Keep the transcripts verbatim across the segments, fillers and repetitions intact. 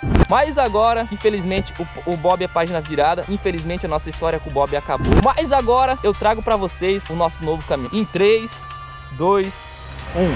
Mas agora, infelizmente, o, o Bob é página virada. Infelizmente, a nossa história com o Bob acabou. Mas agora, eu trago pra vocês o nosso novo caminhão. Em três, dois, um.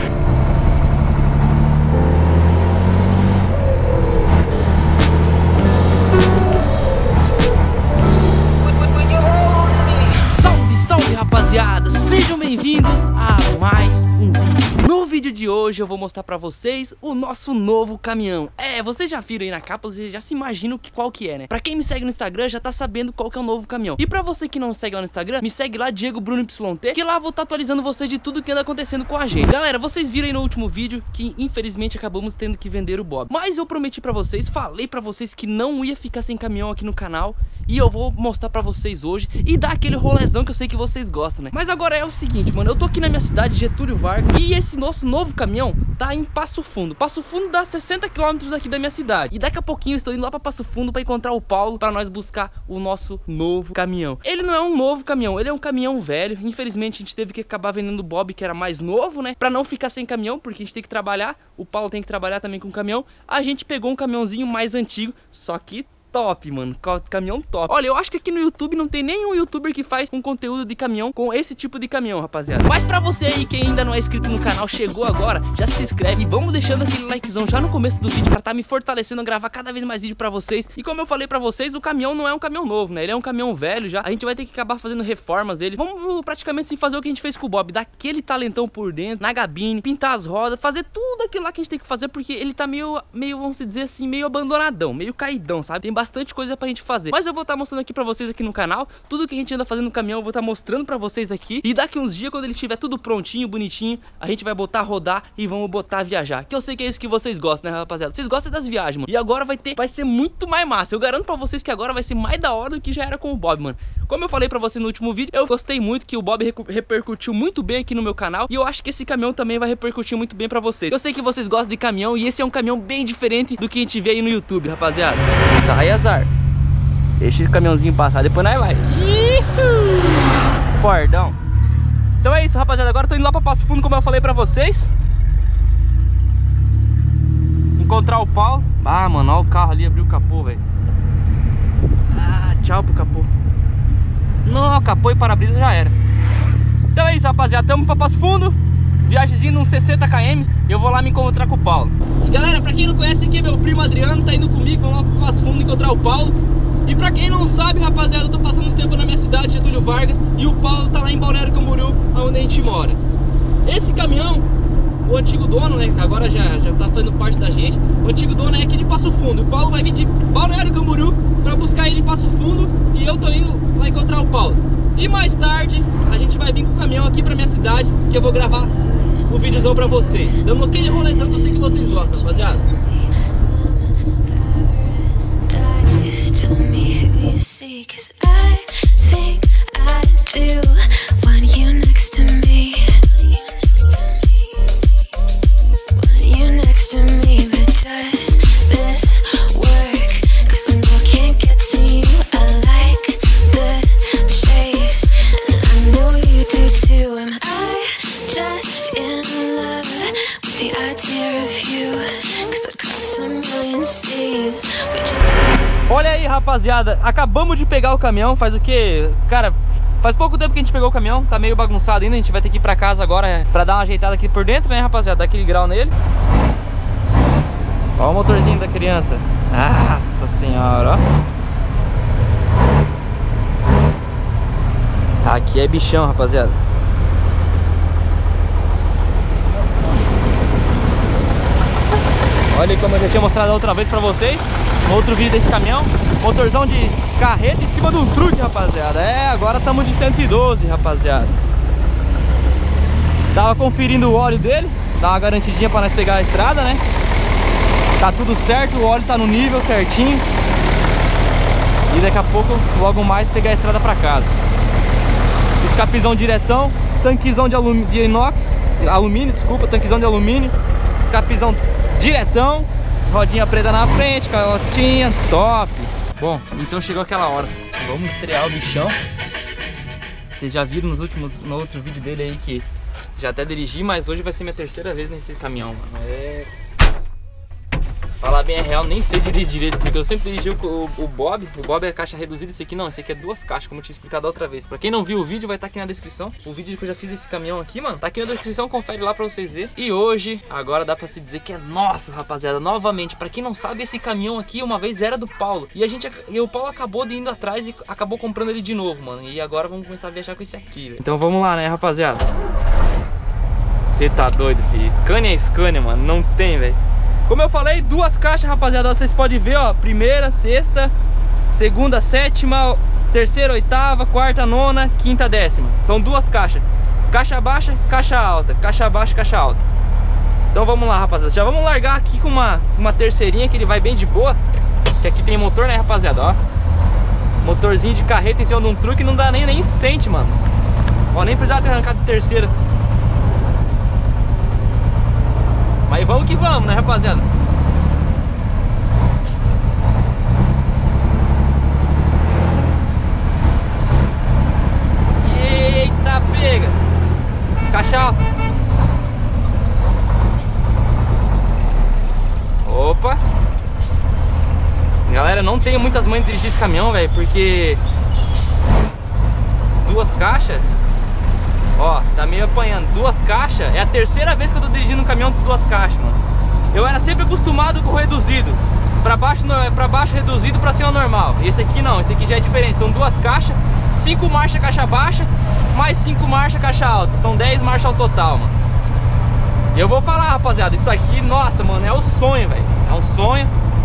Salve, salve, rapaziada! Sejam bem-vindos a mais um vídeo. No vídeo de hoje eu vou mostrar pra vocês o nosso novo caminhão. É, vocês já viram aí na capa, vocês já se imaginam que, qual que é, né? Pra quem me segue no Instagram já tá sabendo qual que é o novo caminhão. E pra você que não segue lá no Instagram, me segue lá, Diego Bruno Y T, que lá eu vou estar atualizando vocês de tudo que anda acontecendo com a gente. Galera, vocês viram aí no último vídeo que infelizmente acabamos tendo que vender o Bob. Mas eu prometi pra vocês, falei pra vocês que não ia ficar sem caminhão aqui no canal. E eu vou mostrar pra vocês hoje e dar aquele rolezão que eu sei que vocês gostam, né? Mas agora é o seguinte, mano, eu tô aqui na minha cidade, Getúlio Vargas, e esse nosso novo caminhão tá em Passo Fundo. Passo Fundo dá sessenta quilômetros aqui da minha cidade. E daqui a pouquinho eu estou indo lá pra Passo Fundo pra encontrar o Paulo, pra nós buscar o nosso novo caminhão. Ele não é um novo caminhão, ele é um caminhão velho. Infelizmente a gente teve que acabar vendendo o Bob, que era mais novo, né? Pra não ficar sem caminhão, porque a gente tem que trabalhar. O Paulo tem que trabalhar também com o caminhão. A gente pegou um caminhãozinho mais antigo, só que top, mano, caminhão top. Olha, eu acho que aqui no YouTube não tem nenhum youtuber que faz um conteúdo de caminhão com esse tipo de caminhão, rapaziada. Mas pra você aí que ainda não é inscrito no canal, chegou agora, já se inscreve e vamos deixando aquele likezão já no começo do vídeo pra tá me fortalecendo a gravar cada vez mais vídeo pra vocês. E como eu falei pra vocês, o caminhão não é um caminhão novo, né? Ele é um caminhão velho já. A gente vai ter que acabar fazendo reformas dele. Vamos praticamente assim, fazer o que a gente fez com o Bob, dar aquele talentão por dentro, na gabine, pintar as rodas, fazer tudo aquilo lá que a gente tem que fazer, porque ele tá meio, meio, vamos dizer assim, meio abandonadão, meio caidão, sabe? Tem bastante coisa pra gente fazer, mas eu vou estar mostrando aqui pra vocês aqui no canal tudo que a gente anda fazendo no caminhão. Eu vou estar mostrando pra vocês aqui, e daqui uns dias, quando ele estiver tudo prontinho, bonitinho, a gente vai botar a rodar e vamos botar a viajar, que eu sei que é isso que vocês gostam, né, rapaziada? Vocês gostam das viagens, mano, e agora vai ter, vai ser muito mais massa. Eu garanto pra vocês que agora vai ser mais da hora do que já era com o Bob, mano. Como eu falei pra vocês no último vídeo, eu gostei muito, que o Bob repercutiu muito bem aqui no meu canal, e eu acho que esse caminhão também vai repercutir muito bem pra vocês. Eu sei que vocês gostam de caminhão, e esse é um caminhão bem diferente do que a gente vê aí no YouTube, rapaziada. Sai, azar. Deixa esse caminhãozinho passar, depois nós vai. Ihu! Fordão. Então é isso, rapaziada. Agora eu tô indo lá pra Passo Fundo, como eu falei pra vocês. Encontrar o Paulo. Ah, mano, olha o carro ali, abriu o capô, velho. Ah, tchau pro capô. Não, capô e para-brisa já era. Então é isso, rapaziada. Tamo pra Passo Fundo. Viagemzinho de uns sessenta quilômetros. Eu vou lá me encontrar com o Paulo. E galera, pra quem não conhece, aqui é meu primo Adriano. Tá indo comigo, vamos lá pra Passo Fundo encontrar o Paulo. E pra quem não sabe, rapaziada, eu tô passando uns tempos na minha cidade, Getúlio Vargas, e o Paulo tá lá em Balneário Camboriú, onde a gente mora. Esse caminhão, o antigo dono, né, que agora já, já tá fazendo parte da gente, o antigo dono é aqui de Passo Fundo. O Paulo vai vir de Balneário Camboriú pra buscar ele em Passo Fundo, e eu tô indo lá encontrar o Paulo. E mais tarde, a gente vai vir com o caminhão aqui pra minha cidade, que eu vou gravar o videozão pra vocês, dando aquele rolezão que eu sei que vocês gostam, rapaziada. Tell me who you see, 'cause I think I do want you next to me. Want you next to me, but does this work? 'Cause I know I can't get to you. I like the chase, and I know you do too. Am I just in love with the idea of you? 'Cause I'd cross a million seas. Olha aí, rapaziada, acabamos de pegar o caminhão. Faz o que? Cara, faz pouco tempo que a gente pegou o caminhão. Tá meio bagunçado ainda, a gente vai ter que ir pra casa agora pra dar uma ajeitada aqui por dentro, né, rapaziada? Dar aquele grau nele. Ó o motorzinho da criança. Nossa senhora, ó. Aqui é bichão, rapaziada. Olha aí como eu já tinha mostrado outra vez pra vocês, no outro vídeo desse caminhão. Motorzão de carreta em cima de um truque, rapaziada. É, agora estamos de cento e doze, rapaziada. Tava conferindo o óleo dele, dá uma garantidinha pra nós pegar a estrada, né? Tá tudo certo, o óleo tá no nível certinho. E daqui a pouco, logo mais, pegar a estrada pra casa. Escapizão diretão, tanquezão de, alum... de inox, alumínio, desculpa, tanquezão de alumínio. Escapizão diretão, rodinha preta na frente, calotinha, top. Bom, então chegou aquela hora. Vamos estrear o bichão. Vocês já viram nos últimos, no outro vídeo dele aí que já até dirigi, mas hoje vai ser minha terceira vez nesse caminhão, mano. É Falar bem é real, nem sei dirigir direito, porque eu sempre dirigi o, o, o Bob. O Bob é caixa reduzida, esse aqui não, esse aqui é duas caixas, como eu tinha explicado outra vez. Pra quem não viu o vídeo, vai estar aqui na descrição. O vídeo que eu já fiz desse caminhão aqui, mano, tá aqui na descrição, confere lá pra vocês verem. E hoje, agora dá pra se dizer que é nosso, rapaziada. Novamente, pra quem não sabe, esse caminhão aqui uma vez era do Paulo. E a gente, e o Paulo acabou de indo atrás e acabou comprando ele de novo, mano. E agora vamos começar a viajar com esse aqui, velho. Então vamos lá, né, rapaziada. Você tá doido, filho. Scania é Scania, mano, não tem, velho. Como eu falei, duas caixas, rapaziada, vocês podem ver, ó, primeira, sexta, segunda, sétima, terceira, oitava, quarta, nona, quinta, décima. São duas caixas, caixa baixa, caixa alta, caixa baixa, caixa alta. Então vamos lá, rapaziada, já vamos largar aqui com uma, uma terceirinha que ele vai bem de boa. Que aqui tem motor, né, rapaziada, ó. Motorzinho de carreta em cima de um truque, não dá nem, nem sente, mano. Ó, nem precisava ter arrancado de terceira. Mas vamos que vamos, né, rapaziada? Eita, pega! Caixa alta. Opa! Galera, não tenho muitas manhas de dirigir esse caminhão, velho, porque duas caixas. Ó, tá meio apanhando. Duas caixas, é a terceira vez que eu tô dirigindo um caminhão com duas caixas, mano. Eu era sempre acostumado com o reduzido. Pra baixo, pra baixo reduzido, pra cima normal. Esse aqui não, esse aqui já é diferente. São duas caixas, cinco marchas caixa baixa, mais cinco marchas caixa alta. São dez marchas ao total, mano. E eu vou falar, rapaziada, isso aqui, nossa, mano, é o sonho, velho. É um sonho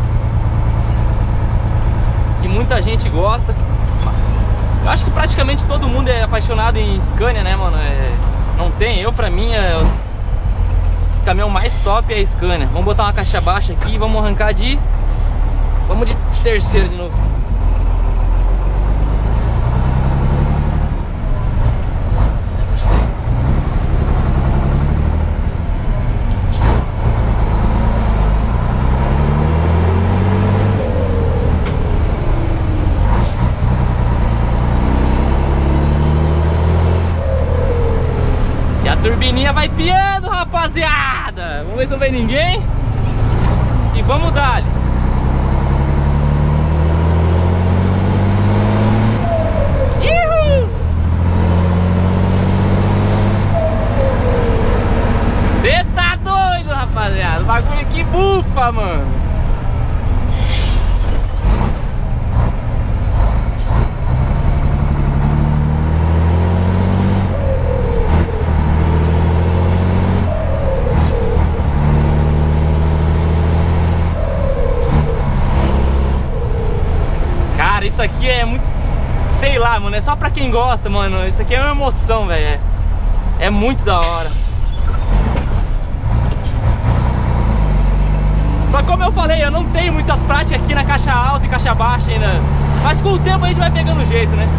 que muita gente gosta. Eu acho que praticamente todo mundo é apaixonado em Scania, né, mano? É, não tem, eu pra mim, é, o caminhão mais top é a Scania. Vamos botar uma caixa baixa aqui e vamos arrancar de... Vamos de terceiro de novo. Turbininha vai piando, rapaziada. Vamos ver se não vem ninguém. E vamos dar. Cê tá doido, rapaziada. O bagulho aqui bufa, mano. Isso aqui é muito, sei lá, mano, é só pra quem gosta, mano. Isso aqui é uma emoção, velho. É, é muito da hora. Só que como eu falei, eu não tenho muitas práticas aqui na caixa alta e caixa baixa ainda. Mas com o tempo a gente vai pegando jeito, né?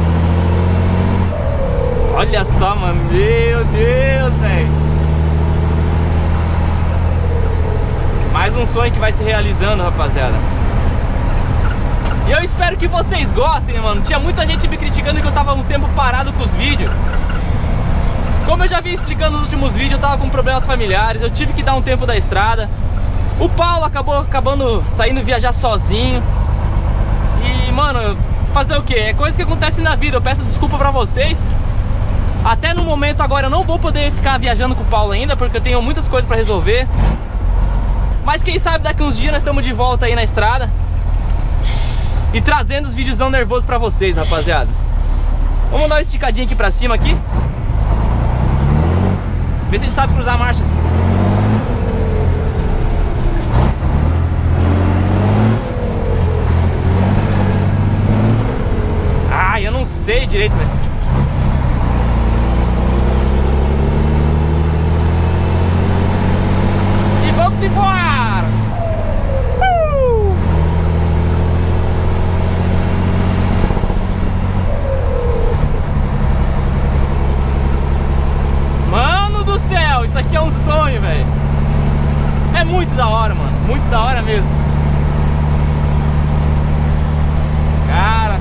Olha só, mano, meu Deus, velho. Mais um sonho que vai se realizando, rapaziada. E eu espero que vocês gostem, né, mano? Tinha muita gente me criticando que eu tava um tempo parado com os vídeos. Como eu já vim explicando nos últimos vídeos, eu tava com problemas familiares, eu tive que dar um tempo da estrada. O Paulo acabou acabando saindo viajar sozinho. E, mano, fazer o quê? É coisa que acontece na vida, eu peço desculpa pra vocês. Até no momento agora eu não vou poder ficar viajando com o Paulo ainda, porque eu tenho muitas coisas pra resolver. Mas quem sabe daqui uns dias nós estamos de volta aí na estrada e trazendo os videozão nervosos pra vocês, rapaziada. Vamos dar uma esticadinha aqui pra cima aqui. Vê se a gente sabe cruzar a marcha. Ah, eu não sei direito, velho. E vamos embora! Isso aqui é um sonho, velho. É muito da hora, mano. Muito da hora mesmo. Cara.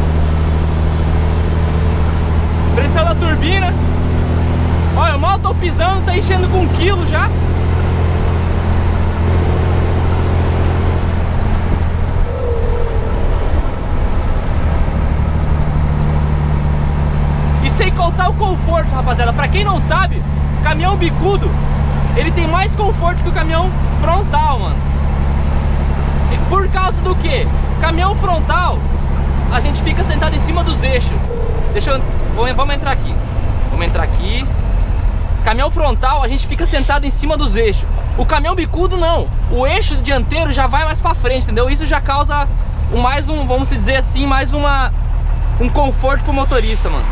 Pressão da turbina. Olha, eu mal tô pisando pesando, tá enchendo com um quilo já. E sem contar o conforto, rapaziada. Pra quem não sabe, caminhão bicudo, ele tem mais conforto que o caminhão frontal, mano. E por causa do que? Caminhão frontal, a gente fica sentado em cima dos eixos. Deixa eu... Vamos entrar aqui. Vamos entrar aqui. Caminhão frontal, a gente fica sentado em cima dos eixos. O caminhão bicudo não. O eixo dianteiro já vai mais pra frente, entendeu? Isso já causa um, mais um, vamos dizer assim, mais uma... um conforto pro motorista, mano.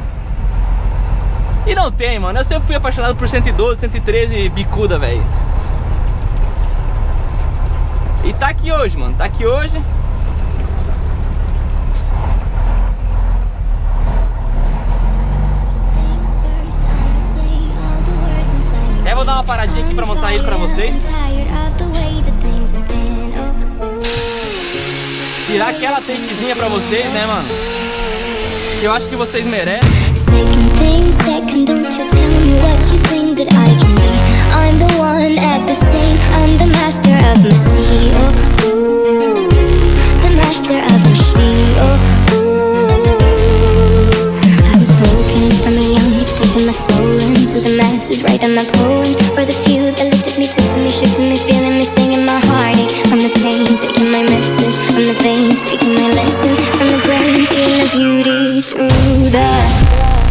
E não tem, mano. Eu sempre fui apaixonado por cento e doze, cento e treze bicuda, velho. E tá aqui hoje, mano. Tá aqui hoje. Até vou dar uma paradinha aqui pra mostrar ele pra vocês. Tirar aquela takezinha pra vocês, né, mano? Eu acho que vocês merecem. Second thing, second, don't you tell me what you think that I can be. I'm the one at the same, I'm the master of my sea. Oh, ooh, the master of my sea. Oh, ooh. I was broken from a young age, taking my soul into the masses, writing my poems for the few that looked at me, took to me, shook to me, feeling me, singing my heartache from the pain, taking my message from the veins, speaking my lesson from the brain, seeing the beauty through the...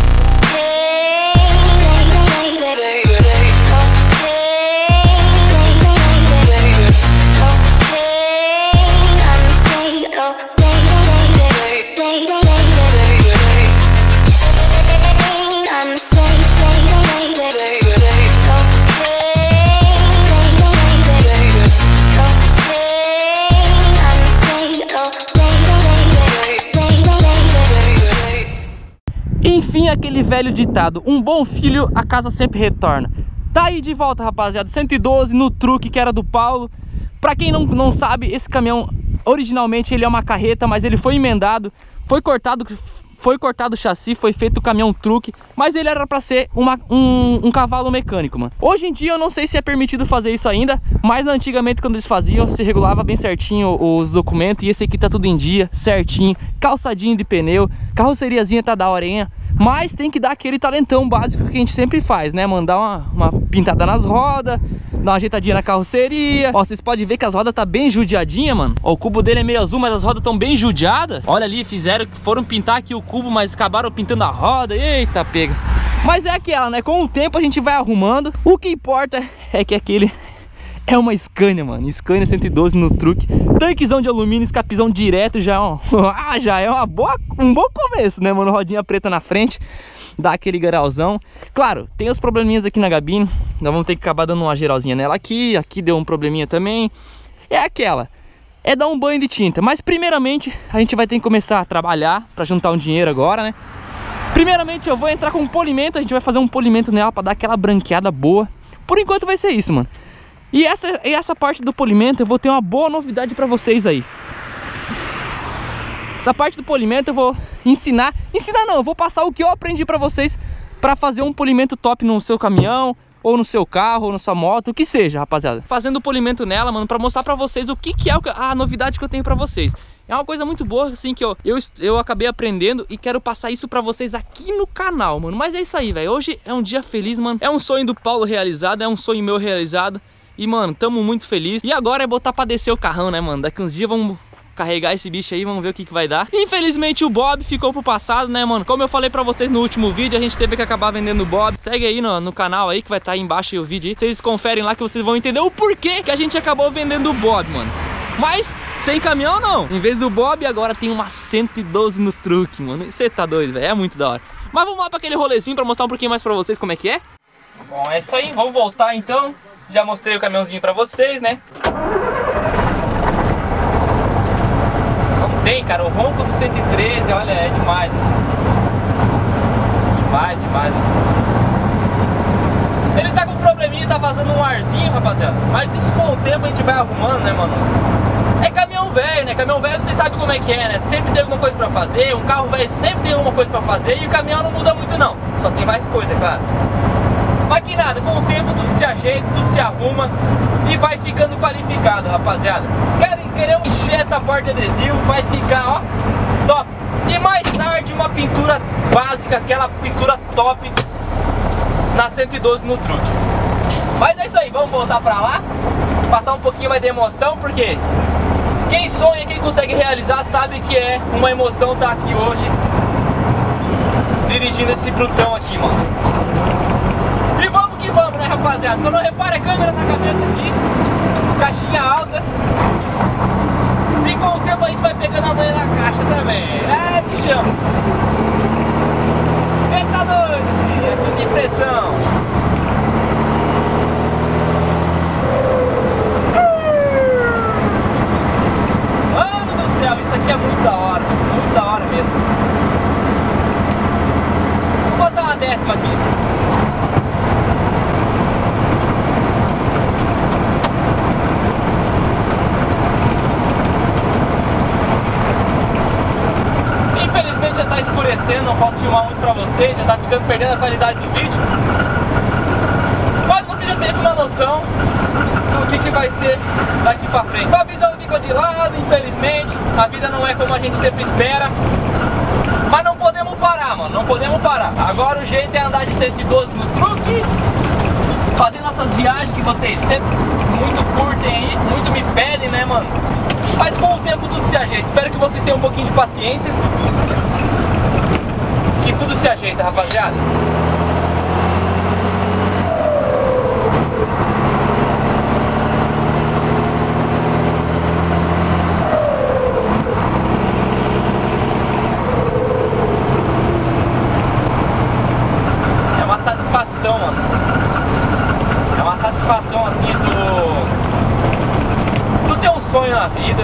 Enfim, aquele velho ditado, um bom filho a casa sempre retorna. Tá aí de volta, rapaziada, cento e doze no truque que era do Paulo. Pra quem não, não sabe, esse caminhão originalmente ele é uma carreta, mas ele foi emendado, foi cortado, foi cortado o chassi, foi feito o caminhão truque, mas ele era pra ser uma, um, um cavalo mecânico, mano. Hoje em dia eu não sei se é permitido fazer isso ainda, mas antigamente quando eles faziam, se regulava bem certinho os documentos, e esse aqui tá tudo em dia, certinho, calçadinho de pneu, carroceriazinha tá da horinha. Mas tem que dar aquele talentão básico que a gente sempre faz, né? Mandar uma, uma pintada nas rodas, dar uma ajeitadinha na carroceria. Ó, vocês podem ver que as rodas tá bem judiadinha, mano. Ó, o cubo dele é meio azul, mas as rodas estão bem judiadas. Olha ali, fizeram, foram pintar aqui o cubo, mas acabaram pintando a roda. Eita, pega. Mas é aquela, né? Com o tempo a gente vai arrumando. O que importa é que aquele... é uma Scania, mano, Scania cento e doze no truque, tanquezão de alumínio, escapizão direto, já, ó, ah, já é uma boa, um bom começo, né, mano, rodinha preta na frente, dá aquele garalzão. Claro, tem os probleminhas aqui na gabine, nós vamos ter que acabar dando uma geralzinha nela aqui, aqui deu um probleminha também, é aquela, é dar um banho de tinta, mas primeiramente a gente vai ter que começar a trabalhar pra juntar um dinheiro agora, né. Primeiramente eu vou entrar com um polimento, a gente vai fazer um polimento nela pra dar aquela branqueada boa, por enquanto vai ser isso, mano. E essa, e essa parte do polimento eu vou ter uma boa novidade pra vocês aí. Essa parte do polimento eu vou ensinar, ensinar não, eu vou passar o que eu aprendi pra vocês pra fazer um polimento top no seu caminhão, ou no seu carro, ou na sua moto, o que seja, rapaziada. Fazendo o polimento nela, mano, pra mostrar pra vocês o que, que é a novidade que eu tenho pra vocês. É uma coisa muito boa, assim, que eu, eu, eu acabei aprendendo e quero passar isso pra vocês aqui no canal, mano. Mas é isso aí, velho, hoje é um dia feliz, mano. É um sonho do Paulo realizado, é um sonho meu realizado. E, mano, tamo muito feliz. E agora é botar pra descer o carrão, né, mano? Daqui uns dias vamos carregar esse bicho aí, vamos ver o que que vai dar. Infelizmente o Bob ficou pro passado, né, mano? Como eu falei pra vocês no último vídeo, a gente teve que acabar vendendo o Bob. Segue aí no, no canal aí, que vai estar aí embaixo aí o vídeo aí. Vocês conferem lá que vocês vão entender o porquê que a gente acabou vendendo o Bob, mano. Mas sem caminhão não. Em vez do Bob, agora tem uma cento e doze no truque, mano. Você tá doido, velho? É muito da hora. Mas vamos lá pra aquele rolezinho pra mostrar um pouquinho mais pra vocês como é que é. Bom, é isso aí. Vamos voltar então. Já mostrei o caminhãozinho pra vocês, né? Não tem, cara. O ronco do cento e treze, olha, é demais. Demais, demais. Ele tá com um probleminha, tá vazando um arzinho, rapaziada. Mas isso com o tempo a gente vai arrumando, né, mano? É caminhão velho, né? Caminhão velho vocês sabem como é que é, né? Sempre tem alguma coisa pra fazer. Um carro velho sempre tem alguma coisa pra fazer. E o caminhão não muda muito, não. Só tem mais coisa, é claro. Mas que nada, com o tempo tudo se ajeita, tudo se arruma e vai ficando qualificado, rapaziada. Queremos encher essa porta de adesivo, vai ficar, ó, top. E mais tarde uma pintura básica, aquela pintura top na cento e doze no truque. Mas é isso aí, vamos voltar pra lá, passar um pouquinho mais de emoção, porque quem sonha, quem consegue realizar, sabe que é uma emoção estar aqui hoje dirigindo esse brutão aqui, mano. E vamos que vamos, né, rapaziada? Só não repara a câmera na cabeça aqui, caixinha alta. E com o tempo a gente vai pegando a manha na caixa também. É, bichão. Você tá doido, filho? É tudo impressão. Mano do céu, isso aqui é muito da hora. Muito da hora mesmo. Vou botar uma décima aqui. Já tá escurecendo, não posso filmar muito pra vocês, já tá ficando perdendo a qualidade do vídeo. Mas você já teve uma noção do que, que vai ser daqui pra frente. A visão ficou de lado, infelizmente, a vida não é como a gente sempre espera. Mas não podemos parar, mano, não podemos parar. Agora o jeito é andar de cento e doze no truque, fazer nossas viagens que vocês sempre muito curtem aí, muito me pedem, né, mano? Mas com o tempo tudo se ajeita. Espero que vocês tenham um pouquinho de paciência, que tudo se ajeita, rapaziada. É uma satisfação, mano. É uma satisfação assim do ter um sonho na vida.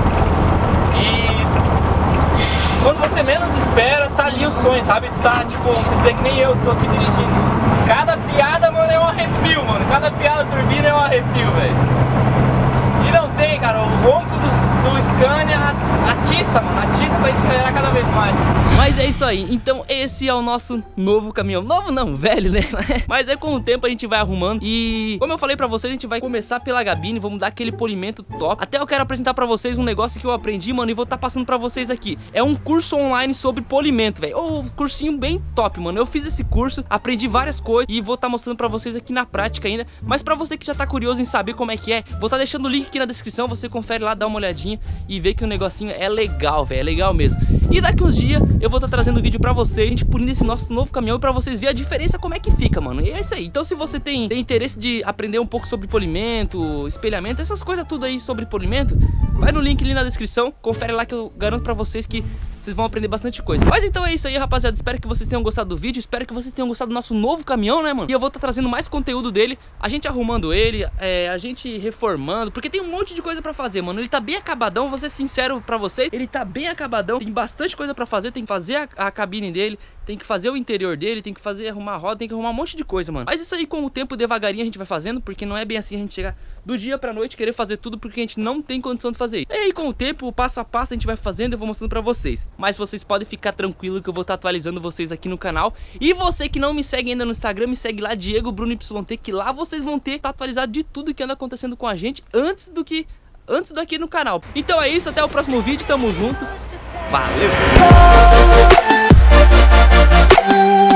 E quando você menos espera, tá ali o sonho, sabe? Tu tá, tipo, vamos dizer que nem eu tô aqui dirigindo. Cada piada, mano, é um arrepio, mano. Cada piada turbina é um arrepio, velho. E não tem, cara, o ronco do, do Scania atiça, mano. Atiça pra gente acelerar cada vez mais. Mas é isso aí, então esse é o nosso novo caminhão. Novo não, velho, né? Mas é com o tempo a gente vai arrumando. E como eu falei pra vocês, a gente vai começar pela gabine, vamos dar aquele polimento top. Até eu quero apresentar pra vocês um negócio que eu aprendi, mano, e vou estar tá passando pra vocês aqui. É um curso online sobre polimento, velho. Oh, um cursinho bem top, mano. Eu fiz esse curso, aprendi várias coisas e vou estar tá mostrando pra vocês aqui na prática ainda. Mas pra você que já tá curioso em saber como é que é, vou estar tá deixando o link aqui na descrição, você confere lá, dá uma olhadinha e vê que o negocinho é legal, velho, é legal mesmo. E daqui uns dias eu vou estar tá trazendo vídeo pra vocês, a gente polindo esse nosso novo caminhão e pra vocês verem a diferença como é que fica, mano. E é isso aí. Então se você tem, tem interesse de aprender um pouco sobre polimento, espelhamento, essas coisas tudo aí sobre polimento, vai no link ali na descrição, confere lá que eu garanto pra vocês que vocês vão aprender bastante coisa. Mas então é isso aí, rapaziada. Espero que vocês tenham gostado do vídeo. Espero que vocês tenham gostado do nosso novo caminhão, né, mano? E eu vou estar tá trazendo mais conteúdo dele. A gente arrumando ele, é, a gente reformando, porque tem um monte de coisa pra fazer, mano. Ele tá bem acabadão, vou ser sincero pra vocês. Ele tá bem acabadão, tem bastante coisa pra fazer. Tem que fazer a, a cabine dele, tem que fazer o interior dele, tem que fazer, arrumar a roda, tem que arrumar um monte de coisa, mano. Mas isso aí com o tempo, devagarinho, a gente vai fazendo, porque não é bem assim a gente chegar do dia pra noite querer fazer tudo, porque a gente não tem condição de fazer isso. E aí com o tempo, passo a passo, a gente vai fazendo e eu vou mostrando pra vocês. Mas vocês podem ficar tranquilo que eu vou estar atualizando vocês aqui no canal. E você que não me segue ainda no Instagram, me segue lá, Diego Bruno Y T, que lá vocês vão ter tá atualizado de tudo que anda acontecendo com a gente antes do que antes daqui no canal. Então é isso, até o próximo vídeo, tamo junto. Valeu!